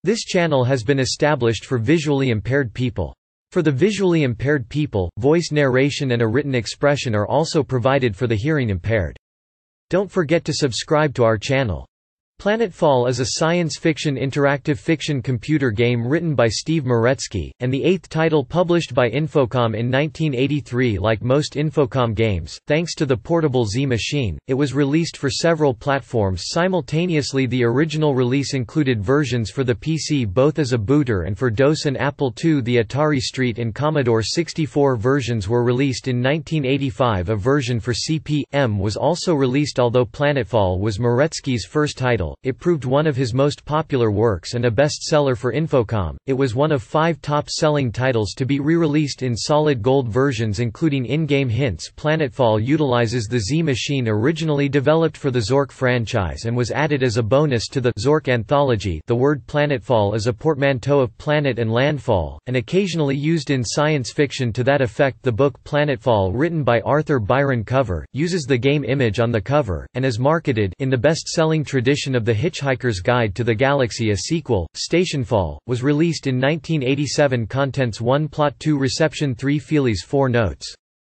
This channel has been established for visually impaired people. For the visually impaired people, voice narration and a written expression are also provided for the hearing impaired. Don't forget to subscribe to our channel. Planetfall is a science fiction interactive fiction computer game written by Steve Meretzky, and the 8th title published by Infocom in 1983. Like most Infocom games, thanks to the portable Z machine, it was released for several platforms simultaneously. The original release included versions for the PC both as a booter and for DOS and Apple II. The Atari ST and Commodore 64 versions were released in 1985. A version for CP/M was also released. Although Planetfall was Meretzky's first title, it proved one of his most popular works and a bestseller for Infocom. It was one of 5 top-selling titles to be re-released in solid gold versions, including in-game hints. Planetfall utilizes the Z machine originally developed for the Zork franchise and was added as a bonus to the Zork Anthology. The word planetfall is a portmanteau of planet and landfall, and occasionally used in science fiction to that effect. The book Planetfall, written by Arthur Byron Cover, uses the game image on the cover, and is marketed in the best-selling tradition of The Hitchhiker's Guide to the Galaxy. A sequel, Stationfall, was released in 1987. Contents: 1 Plot, 2 Reception, 3 Feelies, 4 Notes,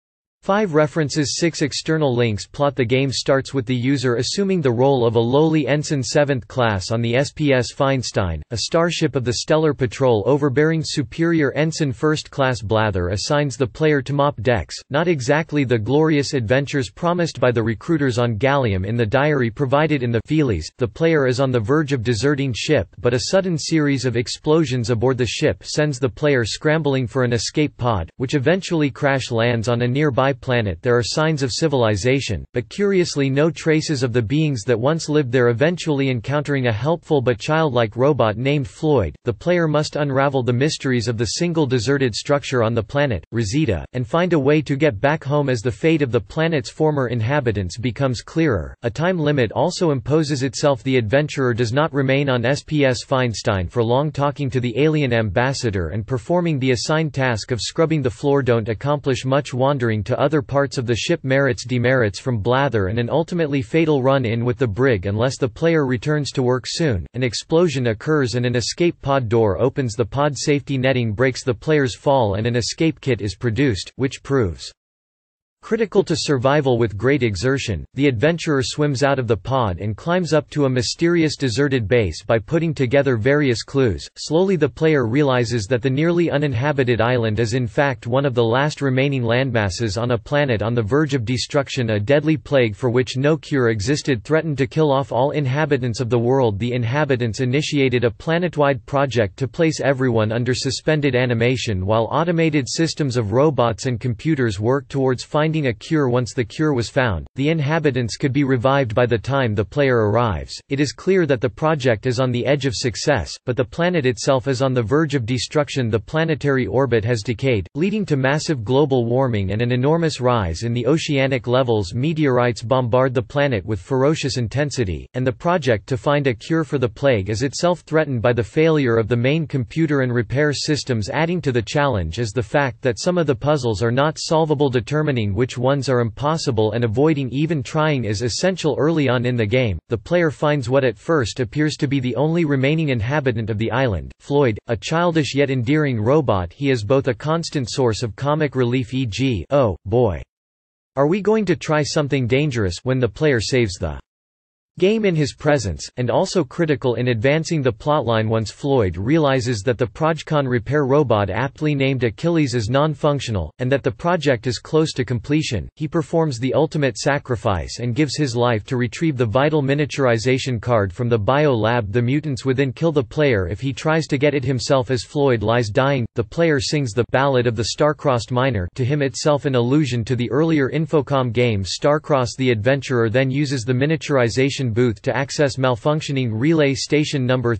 5 References, 6 External links. Plot: the game starts with the user assuming the role of a lowly ensign 7th class on the SPS Feinstein, a starship of the Stellar Patrol. Overbearing superior ensign 1st class Blather assigns the player to mop decks, not exactly the glorious adventures promised by the recruiters on Gallium in the diary provided in the Feelies. The player is on the verge of deserting ship, but a sudden series of explosions aboard the ship sends the player scrambling for an escape pod, which eventually crash lands on a nearby planet. There are signs of civilization, but curiously no traces of the beings that once lived there. Eventually encountering a helpful but childlike robot named Floyd, the player must unravel the mysteries of the single deserted structure on the planet, Rosita, and find a way to get back home. As the fate of the planet's former inhabitants becomes clearer, a time limit also imposes itself. The adventurer does not remain on SPS Feinstein for long. Talking to the alien ambassador and performing the assigned task of scrubbing the floor don't accomplish much. Wandering to other parts of the ship merits demerits from Blather, and an ultimately fatal run-in with the brig unless the player returns to work soon. An explosion occurs and an escape pod door opens. The pod safety netting breaks. The player's fall and an escape kit is produced, which proves critical to survival. With great exertion, the adventurer swims out of the pod and climbs up to a mysterious deserted base by putting together various clues. Slowly the player realizes that the nearly uninhabited island is in fact one of the last remaining landmasses on a planet on the verge of destruction. A deadly plague for which no cure existed threatened to kill off all inhabitants of the world. The inhabitants initiated a planetwide project to place everyone under suspended animation while automated systems of robots and computers worked towards finding a cure. Once the cure was found, the inhabitants could be revived by the time the player arrives. It is clear that the project is on the edge of success, but the planet itself is on the verge of destruction. The planetary orbit has decayed, leading to massive global warming and an enormous rise in the oceanic levels. Meteorites bombard the planet with ferocious intensity, and the project to find a cure for the plague is itself threatened by the failure of the main computer and repair systems. Adding to the challenge is the fact that some of the puzzles are not solvable. Determining which ones are impossible and avoiding even trying is essential. Early on in the game, the player finds what at first appears to be the only remaining inhabitant of the island, Floyd, a childish yet endearing robot. He is both a constant source of comic relief, e.g., "Oh, boy, are we going to try something dangerous?" when the player saves the game in his presence, and also critical in advancing the plotline. Once Floyd realizes that the Projcon repair robot aptly named Achilles is non-functional, and that the project is close to completion, he performs the ultimate sacrifice and gives his life to retrieve the vital miniaturization card from the bio lab. The mutants within kill the player if he tries to get it himself. As Floyd lies dying, the player sings the Ballad of the Star-Crossed Miner to him, itself an allusion to the earlier Infocom game Starcross. The adventurer then uses the miniaturization booth to access malfunctioning relay station number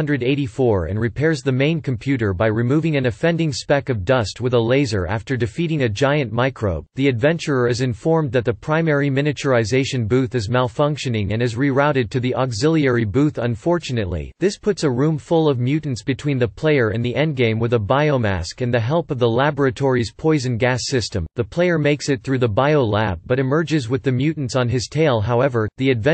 384 and repairs the main computer by removing an offending speck of dust with a laser. After defeating a giant microbe, the adventurer is informed that the primary miniaturization booth is malfunctioning and is rerouted to the auxiliary booth. Unfortunately, this puts a room full of mutants between the player and the endgame. With a biomask and the help of the laboratory's poison gas system, the player makes it through the bio lab but emerges with the mutants on his tail. However, the adventurer makes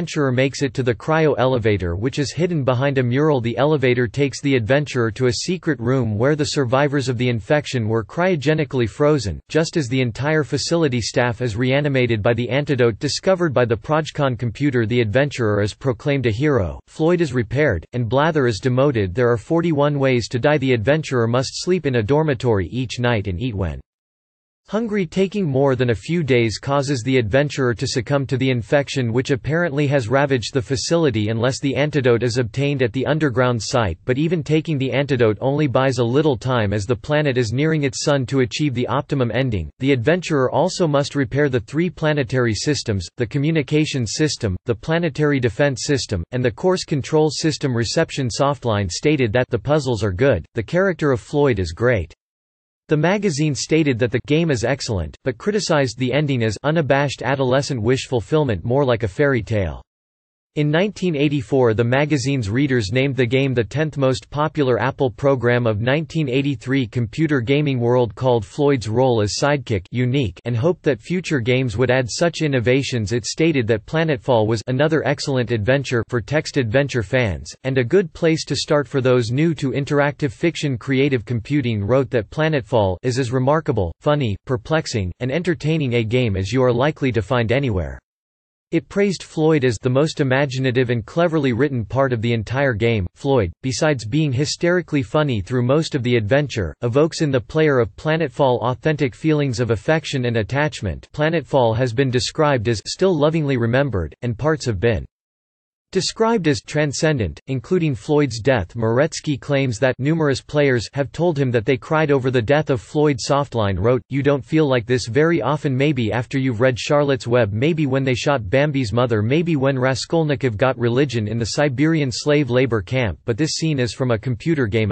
makes it to the cryo-elevator, which is hidden behind a mural. The elevator takes the adventurer to a secret room where the survivors of the infection were cryogenically frozen, just as the entire facility staff is reanimated by the antidote discovered by the Projcon computer. The adventurer is proclaimed a hero, Floyd is repaired, and Blather is demoted. There are 41 ways to die. The adventurer must sleep in a dormitory each night and eat when hungry. Taking more than a few days causes the adventurer to succumb to the infection, which apparently has ravaged the facility unless the antidote is obtained at the underground site. But even taking the antidote only buys a little time, as the planet is nearing its sun. To achieve the optimum ending, the adventurer also must repair the 3 planetary systems, the communications system, the planetary defense system, and the course control system. Reception Softline stated that the puzzles are good, the character of Floyd is great. The magazine stated that the game is excellent, but criticized the ending as unabashed adolescent wish fulfillment, more like a fairy tale. In 1984, the magazine's readers named the game the 10th most popular Apple program of 1983. Computer Gaming World called Floyd's role as sidekick unique and hoped that future games would add such innovations. It stated that Planetfall was another excellent adventure for text adventure fans, and a good place to start for those new to interactive fiction. Creative Computing wrote that Planetfall is as remarkable, funny, perplexing, and entertaining a game as you are likely to find anywhere. It praised Floyd as the most imaginative and cleverly written part of the entire game. Floyd, besides being hysterically funny through most of the adventure, evokes in the player of Planetfall authentic feelings of affection and attachment. Planetfall has been described as still lovingly remembered, and parts have been described as transcendent, including Floyd's death. Meretzky claims that numerous players have told him that they cried over the death of Floyd. Softline wrote, "You don't feel like this very often. Maybe after you've read Charlotte's Web, maybe when they shot Bambi's mother, maybe when Raskolnikov got religion in the Siberian slave labor camp, but this scene is from a computer game."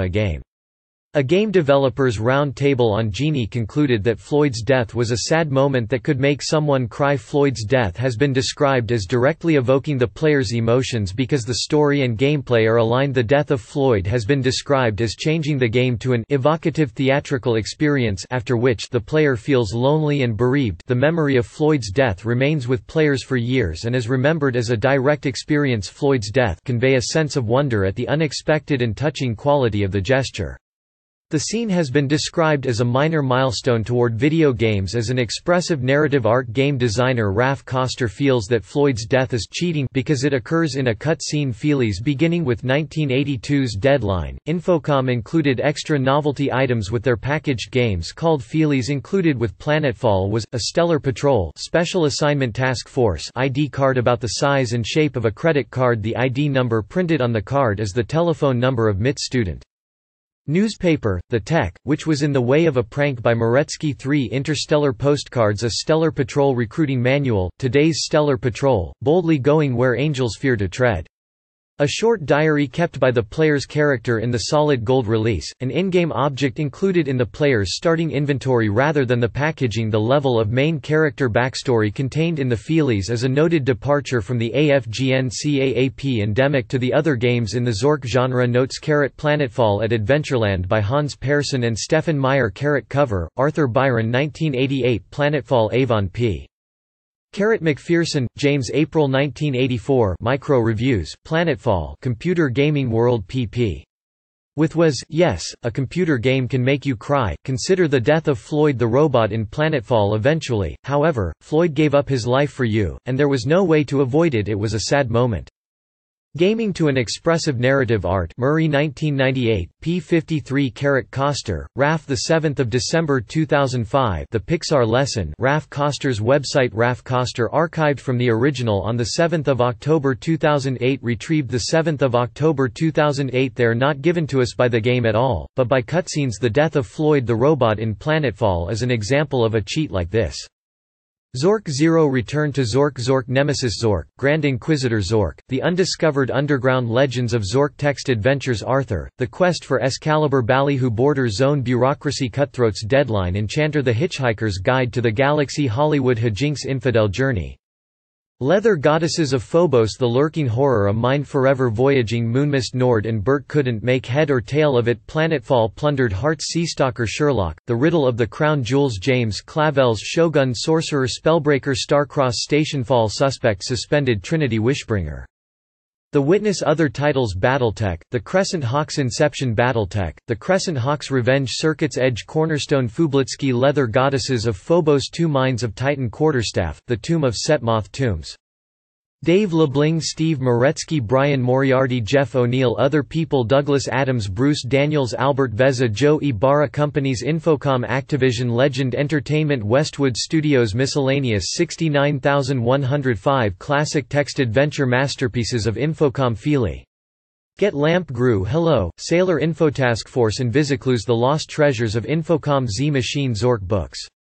A game developers round table on Genie concluded that Floyd's death was a sad moment that could make someone cry. Floyd's death has been described as directly evoking the player's emotions because the story and gameplay are aligned. The death of Floyd has been described as changing the game to an evocative theatrical experience after which the player feels lonely and bereaved. The memory of Floyd's death remains with players for years and is remembered as a direct experience. Floyd's death convey a sense of wonder at the unexpected and touching quality of the gesture. The scene has been described as a minor milestone toward video games as an expressive narrative art. Game designer Raf Koster feels that Floyd's death is cheating because it occurs in a cut-scene. Feelies beginning with 1982's Deadline, Infocom included extra novelty items with their packaged games called Feelies. Included with Planetfall was a Stellar Patrol Special Assignment Task Force ID card about the size and shape of a credit card. The ID number printed on the card is the telephone number of MIT student. Newspaper, The Tech, which was in the way of a prank by Meretzky. 3 Interstellar Postcards, a Stellar Patrol recruiting manual, Today's Stellar Patrol, boldly going where angels fear to tread. A short diary kept by the player's character in the solid gold release, an in-game object included in the player's starting inventory rather than the packaging. The level of main character backstory contained in the Feelies is a noted departure from the AFGN-CAAP endemic to the other games in the Zork genre. Notes: Planetfall at Adventureland by Hans Persson and Stefan Meyer. Cover, Arthur Byron 1988. Planetfall Avon P. McPherson, James. April 1984. Micro Reviews, Planetfall, Computer Gaming World pp. With was, yes, a computer game can make you cry. Consider the death of Floyd the robot in Planetfall. Eventually, however, Floyd gave up his life for you, and there was no way to avoid it. It was a sad moment. Gaming to an Expressive Narrative Art, Murray 1998, p. 53. Koster, Raf. 7 December 2005. The Pixar Lesson. Raf Koster's website. Raf Koster archived from the original on 7 October 2008. Retrieved 7 October 2008. They are not given to us by the game at all, but by cutscenes. The death of Floyd the robot in Planetfall is an example of a cheat like this. Zork Zero Return to Zork. Zork Nemesis. Zork, Grand Inquisitor. Zork, The Undiscovered Underground Legends of Zork. Text Adventures. Arthur, The Quest for Excalibur. Ballyhoo Border Zone. Bureaucracy. Cutthroats. Deadline. Enchanter. The Hitchhiker's Guide to the Galaxy. Hollywood. Hijinks. Infidel Journey. Leather Goddesses of Phobos. The Lurking Horror. A Mind Forever Voyaging. Moonmist. Nord and Bert couldn't make head or tail of it. Planetfall. Plundered Hearts. Seastalker. Sherlock, The Riddle of the Crown Jewels. James Clavell's Shogun. Sorcerer. Spellbreaker. Starcross. Stationfall. Suspect. Suspended. Trinity. Wishbringer. The Witness other titles Battletech, The Crescent Hawk's Inception Battletech, The Crescent Hawk's Revenge Circuit's Edge Cornerstone Fublitsky Leather Goddesses of Phobos 2 Mines of Titan Quarterstaff, The Tomb of Setmoth Tombs. Dave LeBling Steve Meretzky Brian Moriarty Jeff O'Neill Other people Douglas Adams Bruce Daniels Albert Veza Joe Ibarra Companies Infocom Activision Legend Entertainment Westwood Studios Miscellaneous 69105 Classic Text Adventure Masterpieces of Infocom Feely. Get Lamp Gru Hello, Sailor Infotask Force Invisiclues The Lost Treasures of Infocom Z Machine Zork Books